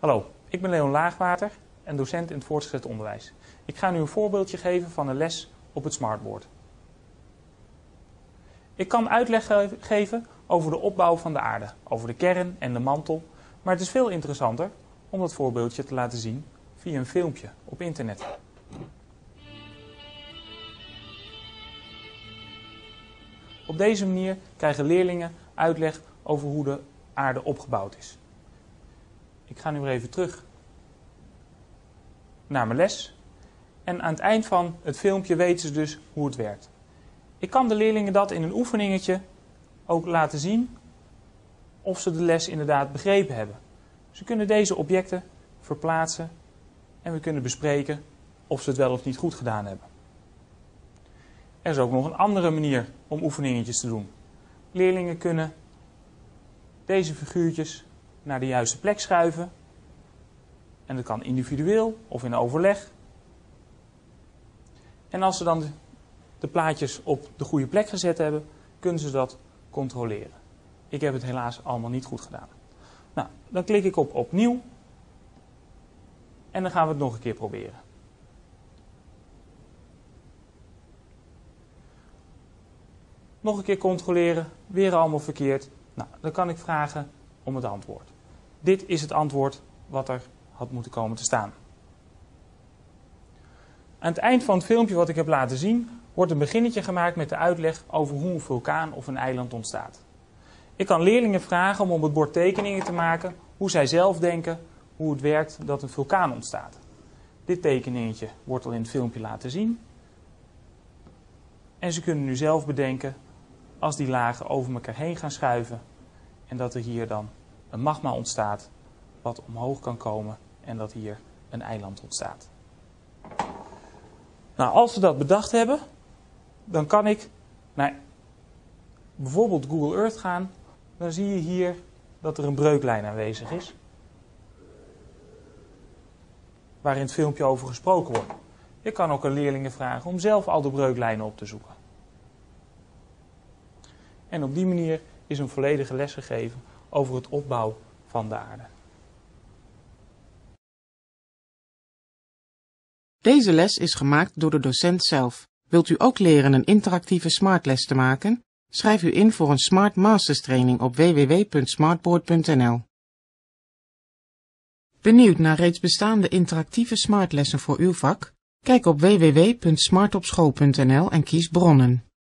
Hallo, ik ben Leon Laagwater en docent in het voortgezet onderwijs. Ik ga nu een voorbeeldje geven van een les op het smartboard. Ik kan uitleg geven over de opbouw van de aarde, over de kern en de mantel, maar het is veel interessanter om dat voorbeeldje te laten zien via een filmpje op internet. Op deze manier krijgen leerlingen uitleg over hoe de aarde opgebouwd is. Ik ga nu weer even terug naar mijn les. En aan het eind van het filmpje weten ze dus hoe het werkt. Ik kan de leerlingen dat in een oefeningetje ook laten zien of ze de les inderdaad begrepen hebben. Ze kunnen deze objecten verplaatsen en we kunnen bespreken of ze het wel of niet goed gedaan hebben. Er is ook nog een andere manier om oefeningetjes te doen. Leerlingen kunnen deze figuurtjes naar de juiste plek schuiven. En dat kan individueel of in overleg. En als ze dan de plaatjes op de goede plek gezet hebben, kunnen ze dat controleren. Ik heb het helaas allemaal niet goed gedaan. Nou, dan klik ik op opnieuw. En dan gaan we het nog een keer proberen. Nog een keer controleren, weer allemaal verkeerd. Nou, dan kan ik vragen om het antwoord. Dit is het antwoord wat er had moeten komen te staan. Aan het eind van het filmpje wat ik heb laten zien, wordt een beginnetje gemaakt met de uitleg over hoe een vulkaan of een eiland ontstaat. Ik kan leerlingen vragen om op het bord tekeningen te maken, hoe zij zelf denken hoe het werkt dat een vulkaan ontstaat. Dit tekeningetje wordt al in het filmpje laten zien. En ze kunnen nu zelf bedenken als die lagen over elkaar heen gaan schuiven en dat er hier dan een magma ontstaat wat omhoog kan komen en dat hier een eiland ontstaat. Nou, als ze dat bedacht hebben, dan kan ik naar bijvoorbeeld Google Earth gaan. Dan zie je hier dat er een breuklijn aanwezig is, waar in het filmpje over gesproken wordt. Je kan ook aan leerlingen vragen om zelf al de breuklijnen op te zoeken. En op die manier is een volledige les gegeven over het opbouw van de aarde. Deze les is gemaakt door de docent zelf. Wilt u ook leren een interactieve smartles te maken? Schrijf u in voor een Smart Masters training op www.smartboard.nl. Benieuwd naar reeds bestaande interactieve smartlessen voor uw vak? Kijk op www.smartopschool.nl en kies bronnen.